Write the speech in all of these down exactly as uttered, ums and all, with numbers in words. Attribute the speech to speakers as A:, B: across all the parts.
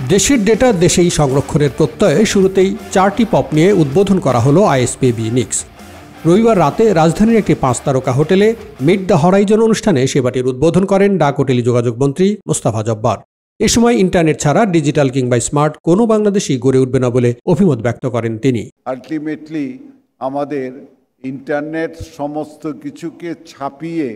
A: দেশের ডেটা দেশেই সংরক্ষণের প্রত্যয়ে শুরুতেই চারটি পপ নিয়ে উদ্বোধন করা হলো আইএসপ নিক্স। রবিবার রাতে রাজধানীর একটি পাঁচ তারকা হোটেলে মিট দ্য হরাইজন অনুষ্ঠানে সেবাটির উদ্বোধন করেন ডাক ও টেলিযোগাযোগ মন্ত্রী মোস্তফা জব্বার। এ সময় ইন্টারনেট ছাড়া ডিজিটাল কিংবা স্মার্ট কোনো বাংলাদেশি গড়ে উঠবে না বলে অভিমত ব্যক্ত করেন তিনি।
B: আলটিমেটলি আমাদের ইন্টারনেট সমস্ত কিছুকে ছাপিয়ে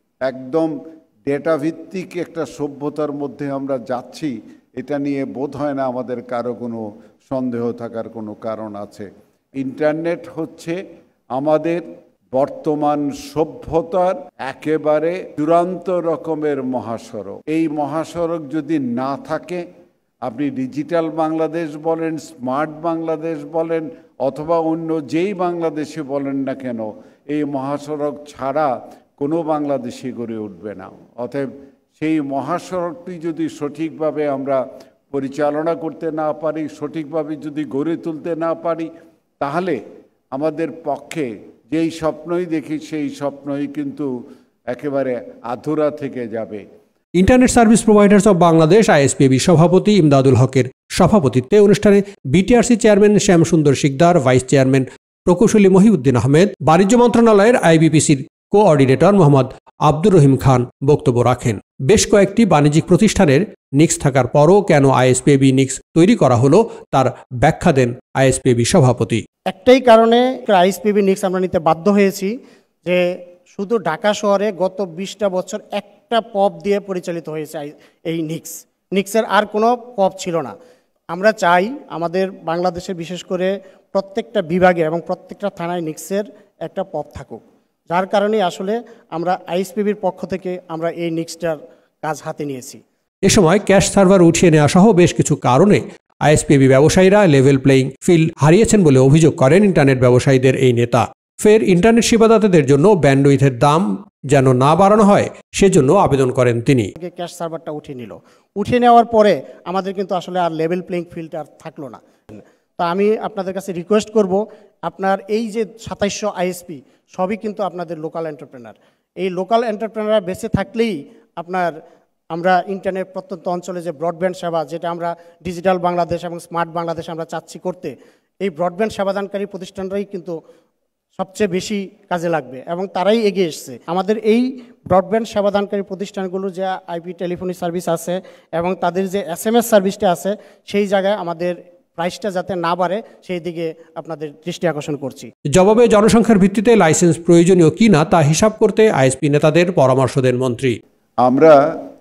B: একদম ডেটা ভিত্তিক একটা সভ্যতার মধ্যে আমরা যাচ্ছি, এটা নিয়ে বোধ হয় না আমাদের কারো কোনো সন্দেহ থাকার কোনো কারণ আছে। ইন্টারনেট হচ্ছে আমাদের বর্তমান সভ্যতার একেবারে চূড়ান্ত রকমের মহাসড়ক। এই মহাসড়ক যদি না থাকে, আপনি ডিজিটাল বাংলাদেশ বলেন, স্মার্ট বাংলাদেশ বলেন, অথবা অন্য যেই বাংলাদেশে বলেন না কেন, এই মহাসড়ক ছাড়া কোনো বাংলাদেশি গড়ে উঠবে না। অতএব সেই মহাসড়কটি যদি সঠিকভাবে আমরা পরিচালনা করতে না পারি, সঠিকভাবে যদি গড়ে তুলতে না পারি, তাহলে আমাদের পক্ষে যেই স্বপ্নই দেখি সেই স্বপ্নই কিন্তু একেবারে আধুরা থেকে যাবে।
A: Internet service providers of Bangladesh ISP সভাপতি ইমদাদুল হকের সভাপতিত্বে অনুষ্ঠানে BTRC chairman Shyamsundar Sikdar, vice chairman প্রকৌশলী মহিউদ্দিন আহমেদ, বাণিজ্য মন্ত্রণালয়ের আইবিপিসির কোঅর্ডিনেটর মোহাম্মদ আব্দুর রহিম খান বক্তব্য রাখেন। বেশ কয়েকটি বাণিজ্যিক প্রতিষ্ঠানের নিক্স থাকার পরও কেন আইএসপি নিক্স তৈরি করা হলো তার ব্যাখ্যা দেন আইএসপি সভাপতি।
C: একটাই কারণে আইএসপি নিক্স আমরা নিতে বাধ্য হয়েছি যে শুধু ঢাকা শহরে গত বিশটা বছর একটা পপ দিয়ে পরিচালিত হয়েছে এই নিক্স। নিক্সের আর কোনো পপ ছিল না। আমরা চাই আমাদের বাংলাদেশে বিশেষ করে প্রত্যেকটা বিভাগে এবং প্রত্যেকটা থানায় নিক্সের একটা পপ থাকুক, যার কারণে আসলে আমরা আইএসপিবির পক্ষ থেকে আমরা এই নিক্সটার কাজ হাতে নিয়েছি।
A: এ সময় ক্যাশ সার্ভার উঠিয়ে নেওয়া সহ বেশ কিছু কারণে আইএসপি ব্যবসায়ীরা লেভেল প্লেইং ফিল্ড হারিয়েছেন বলে অভিযোগ করেন ইন্টারনেট ব্যবসায়ীদের এই নেতা। ফের ইন্টারনেট সেবাদাতাদের জন্য ব্যান্ডউইথের দাম যেন না বাড়ানো হয় সেজন্য আবেদন করেন তিনি।
C: ক্যাশ সার্ভারটা উঠিয়ে নিল, উঠিয়ে নেওয়ার পরে আমাদের কিন্তু আসলে আর লেভেল প্লেইং ফিল্ড আর থাকলো না। তা আমি আপনাদের কাছে রিকোয়েস্ট করব, আপনার এই যে সাতাইশশো আইএসপি সবই কিন্তু আপনাদের লোকাল এন্টারপ্রেনার। এই লোকাল এন্টারপ্রেনাররা বেঁচে থাকলেই আপনার আমরা ইন্টারনেট প্রত্যন্ত অঞ্চলে যে ব্রডব্যান্ড সেবা, যেটা আমরা ডিজিটাল বাংলাদেশ এবং স্মার্ট বাংলাদেশ আমরা চাচ্ছি করতে, এই ব্রডব্যান্ড সেবাদানকারী প্রতিষ্ঠানরাই কিন্তু সবচেয়ে বেশি কাজে লাগবে এবং তারাই এগিয়ে এসছে। আমাদের এই ব্রডব্যান্ড সেবাদানকারী প্রতিষ্ঠানগুলো যে আইপি টেলিফোনি সার্ভিস আছে এবং তাদের যে এস এম এস সার্ভিসটা আছে, সেই জায়গায় আমাদের প্রাইসটা যাতে না বাড়ে সেই দিকে আপনাদের দৃষ্টি আকর্ষণ করছি।
A: জবাবে জনসংখ্যার ভিত্তিতে লাইসেন্স প্রয়োজনীয় কিনা তা হিসাব করতে আইএসপি নেতাদের পরামর্শ দেন মন্ত্রী।
B: আমরা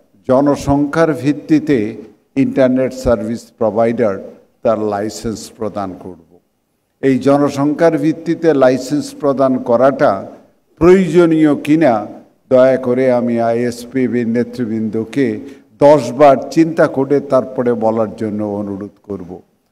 B: জনসংখ্যার ভিত্তিতে ইন্টারনেট সার্ভিস প্রোভাইডার তার লাইসেন্স প্রদান করব। এই জনসংখ্যার ভিত্তিতে লাইসেন্স প্রদান করাটা প্রয়োজনীয় কিনা দয়া করে আমি আইএসপিবির নেতৃবৃন্দকে দশ বার চিন্তা করে তারপরে বলার জন্য অনুরোধ করব।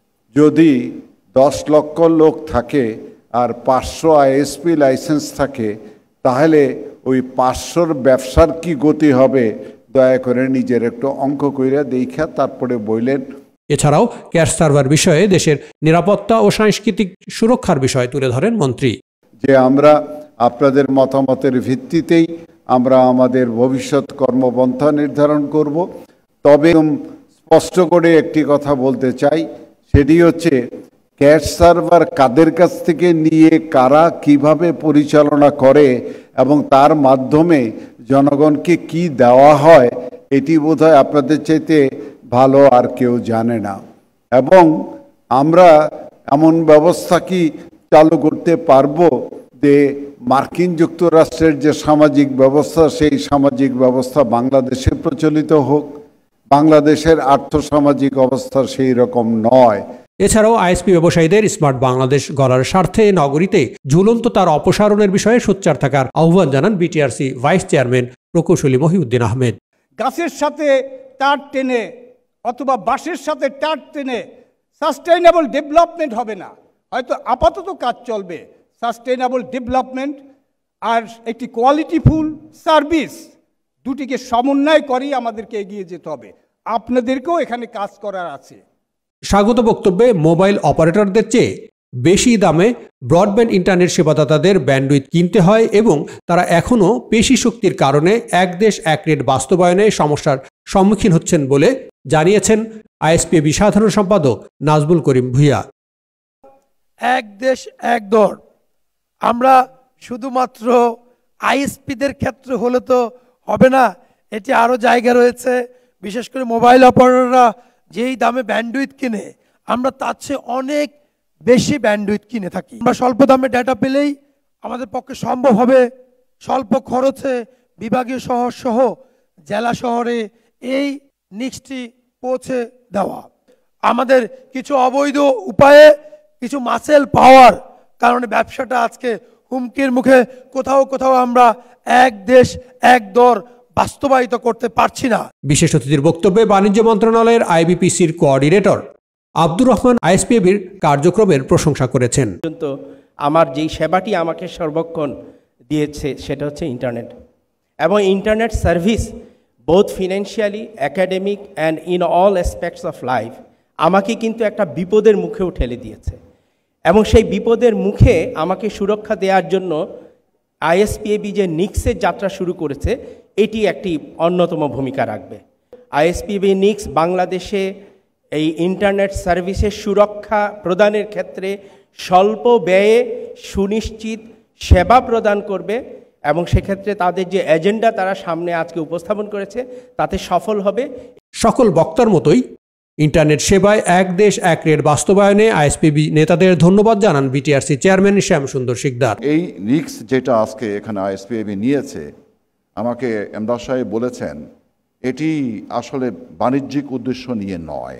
B: যদি দশ লক্ষ লোক থাকে আর পাঁচশো আইএসপি লাইসেন্স থাকে, তাহলে ওই পাঁচশোর ব্যবসার কি গতি হবে দয়া করে নিজের একটু অঙ্ক কইরা দেখা তারপরে বললেন।
A: এছাড়াও ক্যাশ সার্ভার বিষয়ে দেশের নিরাপত্তা ও সাংস্কৃতিক সুরক্ষার বিষয় তুলে ধরেন মন্ত্রী।
B: যে আমরা আপনাদের মতামতের ভিত্তিতেই আমরা আমাদের ভবিষ্যৎ কর্মপন্থা নির্ধারণ করব। তবে স্পষ্ট করে একটি কথা বলতে চাই, সেটি হচ্ছে ক্যাশ সার্ভার কাদের কাছ থেকে নিয়ে কারা কিভাবে পরিচালনা করে এবং তার মাধ্যমে জনগণকে কি দেওয়া হয়, এটি বোধহয় আপনাদের চাইতে ভালো আর কেউ জানে না। এবং আমরা এমন ব্যবস্থা কি চালু করতে পারবো যে মার্কিন যুক্তরাষ্ট্রের যে সামাজিক ব্যবস্থা, সেই সামাজিক ব্যবস্থা বাংলাদেশে প্রচলিত হোক। বাংলাদেশের আর্থসামাজিক অবস্থা সেই রকম নয়।
A: এছাড়াও আইএসপি ব্যবসায়ীদের স্মার্ট বাংলাদেশ গড়ার স্বার্থে নগরীতে ঝুলন্ত তার অপসারণের বিষয়ে সোচ্চার থাকার আহ্বান জানান বিটিআরসি ভাইস চেয়ারম্যান প্রকৌশলী মহিউদ্দিন আহমেদ।
D: গাছের সাথে তার টেনে অথবা বাঁশের সাথে তার টেনে সাস্টেইনেবল ডেভেলপমেন্ট হবে না। হয়তো আপাতত কাজ চলবে, সাস্টেইনেবল ডেভেলপমেন্ট আর একটি কোয়ালিটিফুল সার্ভিস, দুটিকে সমন্বয় করেই আমাদেরকে এগিয়ে যেতে হবে। আপনাদেরকেও এখানে কাজ করার আছে।
A: স্বাগত বক্তব্যে মোবাইল অপারেটরদের চেয়ে বেশি দামে ব্রডব্যান্ড ইন্টারনেট সেবাদাতাদের ব্যান্ডউইথ কিনতে হয় এবং তারা এখনও পেশি শক্তির কারণে এক দেশ এক রেট বাস্তবায়নে সমস্যার সম্মুখীন হচ্ছেন বলে জানিয়েছেন আইএসপিএবি সাধারণ সম্পাদক নাজবুল করিম ভূঁইয়া।
E: এক দেশ এক দর আমরা শুধুমাত্র আইএসপিদের ক্ষেত্রে হলে তো হবে না, এটি আরও জায়গা রয়েছে। বিশেষ করে মোবাইল অপারেটররা যেই দামে ব্যান্ডউইথ কিনে আমরা তার চেয়ে অনেক বেশি ব্যান্ডউইথ কিনে থাকি। আমরা স্বল্প দামে ডেটা পেলেই আমাদের পক্ষে সম্ভব হবে স্বল্প খরচে বিভাগীয় শহর সহ জেলা শহরে এই নিক্সটি পৌঁছে দেওয়া। আমাদের কিছু অবৈধ উপায়ে কিছু মাসেল পাওয়ার কারণে ব্যবসাটা আজকে হুমকির মুখে, কোথাও কোথাও আমরা এক দেশ এক দর বাস্তবায়িত করতে পারছি না।
A: বিশেষ অতিথির বক্তব্যে বাণিজ্য মন্ত্রণালয়ের আইবিপিসির কোঅর্ডিনেটর আব্দুর রহমান আইএসপিএবির কার্যক্রমের প্রশংসা করেছেন।
F: আমার যেই সেবাটি আমাকে সর্বক্ষণ দিয়েছে সেটা হচ্ছে ইন্টারনেট এবং internet service both financially, academic and in all aspects of life আমাকে কিন্তু একটা বিপদের মুখেও ঠেলে দিয়েছে এবং সেই বিপদের মুখে আমাকে সুরক্ষা দেওয়ার জন্য আইএসপিএবি যে নিক্সের যাত্রা শুরু করেছে এটি একটি অন্যতম ভূমিকা রাখবে। আইএসপিএবি নিক্স বাংলাদেশে এই ইন্টারনেট সার্ভিসের সুরক্ষা প্রদানের ক্ষেত্রে স্বল্প ব্যয়ে সুনিশ্চিত সেবা প্রদান করবে এবং সেক্ষেত্রে তাদের যে এজেন্ডা তারা সামনে আজকে উপস্থাপন করেছে তাতে সফল হবে।
A: সকল বক্তার মতোই ইন্টারনেট সেবায় এক দেশ এক রেট বাস্তবায়নে আইএসপিবি নেতাদের ধন্যবাদ জানান বিটিআরসি চেয়ারম্যান শ্যামসুন্দর শিকদার।
B: এই নিক্স যেটা আজকে এখানে আইএসপিবি নিয়েছে, আমাকে এমদাদ সাহেব বলেছেন এটি আসলে বাণিজ্যিক উদ্দেশ্য নিয়ে নয়,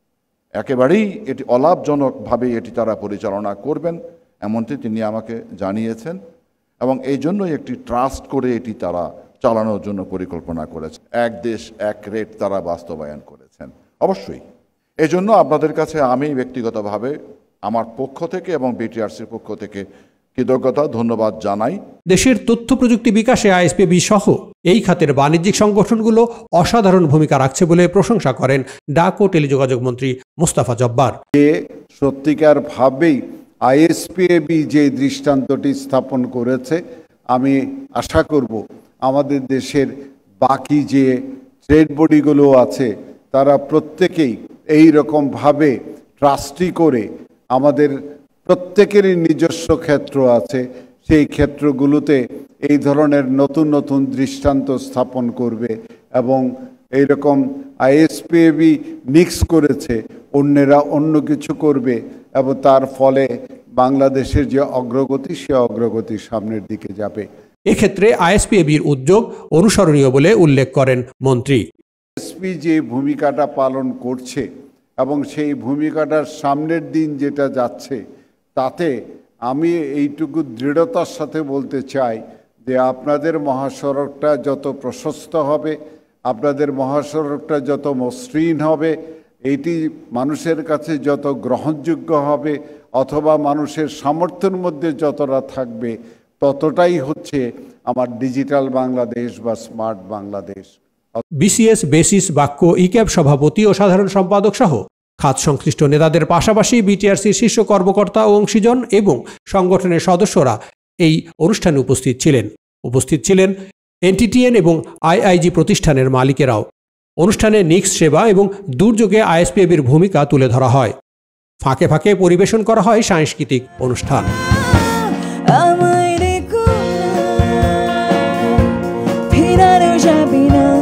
B: একেবারেই এটি অলাভজনকভাবে এটি তারা পরিচালনা করবেন এমনটি তিনি আমাকে জানিয়েছেন এবং এই জন্যই একটি ট্রাস্ট করে এটি তারা চালানোর জন্য পরিকল্পনা করেছে। এক দেশ এক রেট তারা বাস্তবায়ন করেছেন। অবশ্যই এজন্য আপনাদের কাছে আমি ব্যক্তিগতভাবে আমার পক্ষ থেকে এবং বিটিআরসির পক্ষ থেকে কৃতজ্ঞতা ধন্যবাদ জানাই।
A: দেশের তথ্য প্রযুক্তি বিকাশে আইএসপিবি সহ এই খাতের বাণিজ্যিক সংগঠনগুলো অসাধারণ ভূমিকা রাখছে বলে প্রশংসা করেন ডাক ও টেলিযোগাযোগ মন্ত্রী মোস্তফা জব্বার।
B: যে সত্যিকার ভাবেই আইএসপিএবি যে দৃষ্টান্তটি স্থাপন করেছে, আমি আশা করব আমাদের দেশের বাকি যে ট্রেড বডিগুলো আছে তারা প্রত্যেকেই এই রকমভাবে ট্রাস্টি করে, আমাদের প্রত্যেকেরই নিজস্ব ক্ষেত্র আছে, সেই ক্ষেত্রগুলোতে এই ধরনের নতুন নতুন দৃষ্টান্ত স্থাপন করবে এবং এই রকম আইএসপিএবি মিক্স করেছে, অন্যেরা অন্য কিছু করবে এবং তার ফলে বাংলাদেশের যে অগ্রগতি সে অগ্রগতি সামনের দিকে যাবে।
A: এক্ষেত্রে আইএসপিএবির উদ্যোগ অনুসরণীয় বলে উল্লেখ করেন মন্ত্রী।
B: আইএসপি যে ভূমিকাটা পালন করছে এবং সেই ভূমিকাটার সামনের দিন যেটা যাচ্ছে, তাতে আমি এইটুকু দৃঢ়তার সাথে বলতে চাই যে আপনাদের মহাসড়কটা যত প্রশস্ত হবে, আপনাদের মহাসড়কটা যত মসৃণ হবে, এইটি মানুষের কাছে যত গ্রহণযোগ্য হবে অথবা মানুষের সামর্থ্যের মধ্যে যতটা থাকবে, ততটাই হচ্ছে আমার ডিজিটাল বাংলাদেশ বা স্মার্ট বাংলাদেশ।
A: বিসিএস, বেসিস, বাক্য, ইক্যাব সভাপতি ও সাধারণ সম্পাদক সহ খাত সংশ্লিষ্ট নেতাদের পাশাপাশি বিটিআরসির শীর্ষ কর্মকর্তা ও অংশীজন এবং সংগঠনের সদস্যরা এই অনুষ্ঠানে উপস্থিত ছিলেন। উপস্থিত ছিলেন এনটিটিএন এবং আইআইজি প্রতিষ্ঠানের মালিকেরাও। অনুষ্ঠানে নিক্স সেবা এবং দুর্যোগে আইএসপিএবির ভূমিকা তুলে ধরা হয়। ফাঁকে ফাঁকে পরিবেশন করা হয় সাংস্কৃতিক অনুষ্ঠান।
G: আমায় রেখো না, ফেরানো যাবে না।